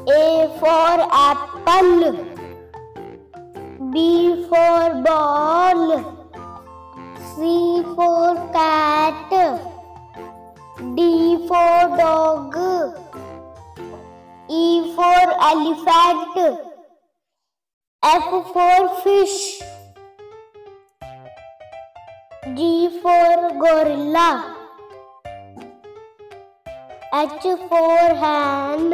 A for apple. B for ball. C for cat. D for dog. E for elephant. F for fish. G for gorilla. H for hand.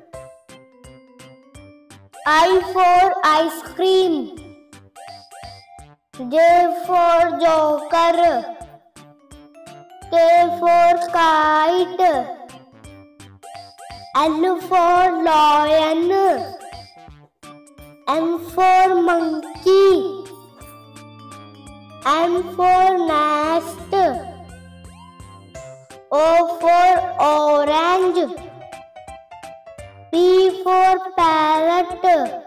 I for ice cream. J for joker. K for kite. L for lion. M for monkey. N for nest. O for orange. P for parrot.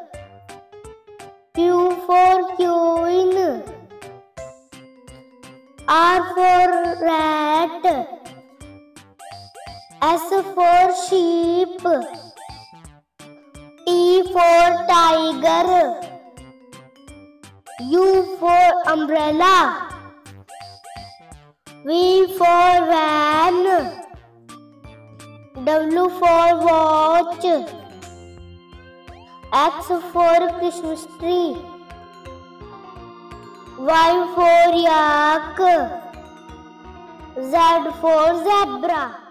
Q for queen. R for rat. S for sheep. T for tiger. U for umbrella. V for van. W for watch. X for Christmas tree. Y for yak. Z for zebra.